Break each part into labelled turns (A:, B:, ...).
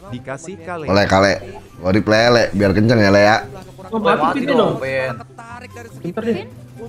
A: Dikasih kali.
B: Kale. Gua replay le, biar kenceng ya le ya.
C: Oh, mati dong.
D: Pinter deh.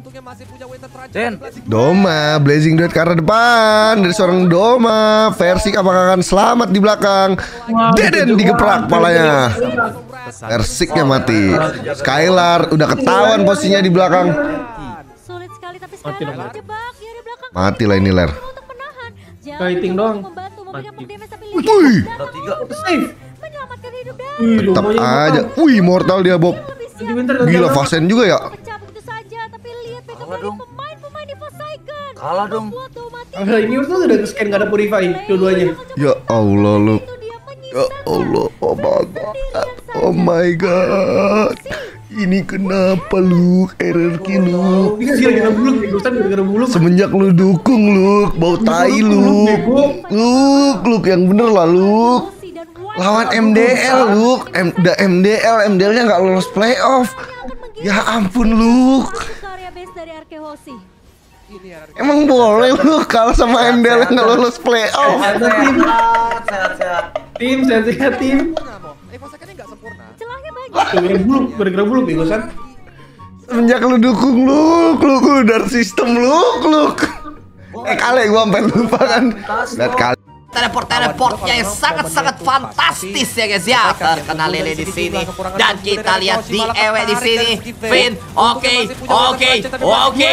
B: Doma, Blazing Duet ke arah depan dari seorang Doma. Versi apakah akan selamat di belakang? Deden digeprak palanya. Versiknya mati. Skylar udah ketahuan posisinya di belakang.
E: Sulit sekali tapi sekarang terjebak dia di belakang.
B: Mati lah ini ler.
C: Kiting doang.
B: Wih,
E: Menyelamatkan hidup
B: tetap aja. Wih, mortal dia Bob. Gila Vasen juga ya.
E: pecah begitu saja tapi lihat backup dari pemain di Forsaken.
D: Kalah dong.
C: Ini tuh udah scan gak ada purify dua-duanya.
B: Ya Allah lu. Ya Allah, oh my god. Oh my god. Ini kenapa lu, RRQ lu?
C: Ini gara-gara buluk, gara-gara buluk.
B: Semenjak lu dukung lu, bau tai lu. Lu yang bener lah lu. Lawan MDL lu, MDL-nya nggak lolos playoff. Ya ampun lu.
E: Karya base dari Arkehosi.
B: Emang boleh lu kalah sama MDL yang nggak lolos playoff?
D: Sehat.
C: Tim, sehat tim.
E: Celahnya banyak.
C: Gara-gara buluk nih, Gosan.
B: Semenjak lu dukung lu dari sistem lu. Kali gua sampai lupa kan. Lihat kali.
F: Teleportnya yang sangat fantastis ya guys ya. Terkena Lele di sini dan kita lihat di Ewe di sini. Finn, oke. Oke,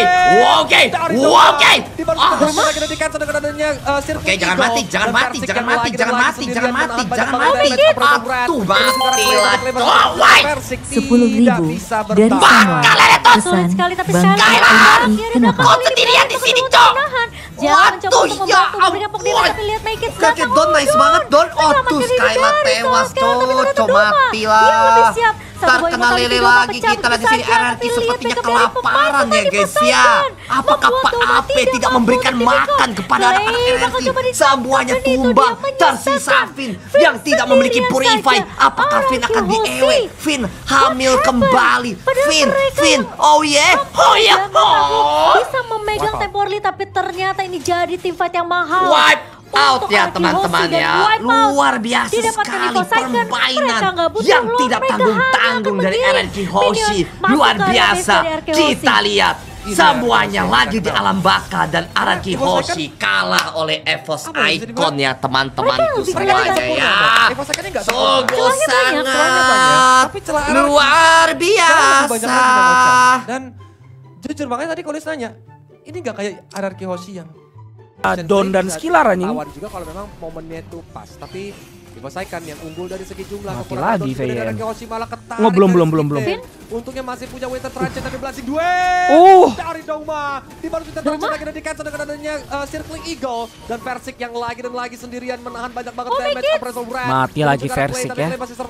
F: jangan mati. Atuh matilah.
G: $10.000 dari Samuel.
E: Sulit sekali tapi
G: Bang
E: sekarang
G: kenapa?
F: Kok sendirian di sini, Cok?
E: Jangan mencoba
F: Waduh,
E: untuk
F: ya
E: membantu memberikan pokok
F: ampun.
E: tapi lihat make it
F: Kakek Don nice banget Don. Tuh Skylar tewas Cok mati lah. Terkena Lele lagi kita lihat di sini. RRQ sepertinya kelaparan ya guys ya. Apakah Pak AP tidak memberikan makan kepada anak-anak RRQ? Semuanya tumbang tersisa Finn yang tidak memiliki purify. Apakah Finn akan diewe? Finn hamil kembali. Finn oh yeah.
E: Bisa memegang temporally tapi ternyata ini jadi tim fight yang mahal.
F: Wipe out
E: Untuk
F: ya
E: Arkehosi
F: teman-teman
E: dan
F: ya.
E: wipe out.
F: Luar biasa
E: Didapatkan
F: sekali
E: Nico Sagan.
F: permainan
E: Mereka nggak butuh
F: yang
E: load,
F: tidak
E: mereka
F: tanggung-tanggung
E: hanya
F: dari
E: akan
F: RRQ Hoshi.
E: minion masuk
F: Luar
E: ke area
F: biasa.
E: base dari RRQ
F: Kita
E: Hoshi.
F: lihat semuanya lagi di alam baka dan RRQ Hoshi kalah oleh EVOS Icon ya teman-temanku semuanya ya. Sungguh sangat luar biasa.
H: Dan jujur makanya tadi Kolis nanya, ini nggak kayak RRQ Hoshi yang
D: Don dan Skylar anjing.
H: lawan juga kalau memang momennya itu pas, tapi Forsaken yang unggul dari segi jumlah.
D: Mati lagi VN.
H: RRQ Hoshi malah ketarik.
D: Oh, belum.
H: Untungnya masih punya Winter Trance tapi Blazing Duel dari Doma. Di baru Winter Trance lagi dan di cancel dengan adanya Circling Eagle dan Versik yang lagi dan lagi sendirian menahan banyak banget damage.
D: Mati lagi Versik ya.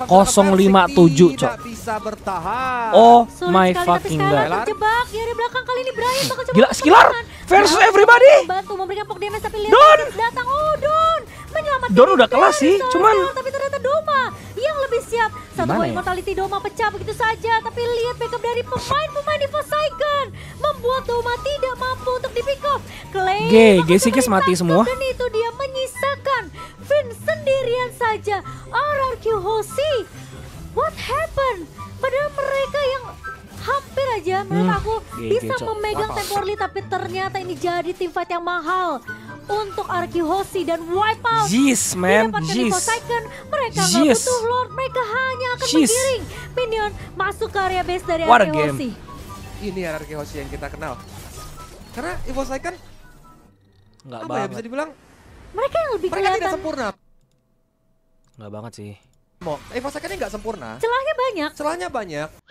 D: 057 Cok.
H: Bisa bertahan.
D: Oh
E: Sulit
D: my
E: sekali,
D: fucking
E: tapi Skylar
D: god.
E: terjebak. Dia di belakang kali ini Brian bakal coba
D: Gila, Skylar versus everybody.
E: Membantu memberikan pok damage tapi lihat
D: Don.
E: datang. Don menyelamatkan
D: Don udah
E: dari
D: kelas sih,
E: seorang,
D: cuman
E: tapi ternyata Doma yang lebih siap. Satu
D: Gimana
E: gol
D: ya?
E: immortality Doma pecah begitu saja, tapi lihat backup dari pemain di Forsaken membuat Doma tidak mampu untuk di pick off. Clay
D: Gesikis mati semua.
E: dan itu dia menyisakan Finn sendirian saja. RRQ Hoshi, what happened? Padahal mereka yang hampir aja menurut aku bisa
D: Cok.
E: memegang temporally tapi ternyata ini jadi tim fight yang mahal untuk RRQ Hoshi dan wipe out.
D: Jeez man,
E: Didapatkan di
D: jeez.
E: Forsaken, mereka nggak
D: Jeez.
E: butuh Lord, mereka hanya akan
D: Jeez.
E: menggiring minion masuk ke area base dari
D: What a
E: RRQ
D: game.
E: Hoshi.
H: Ini RRQ Hoshi yang kita kenal. Karena Forsaken
D: Nggak
H: apa ya bisa
D: banget.
H: dibilang
E: Mereka yang lebih
H: mereka tidak
E: kelihatan
H: sempurna.
D: Nggak banget sih.
H: Forsaken ini nggak sempurna.
E: celahnya banyak.
H: Celahnya banyak.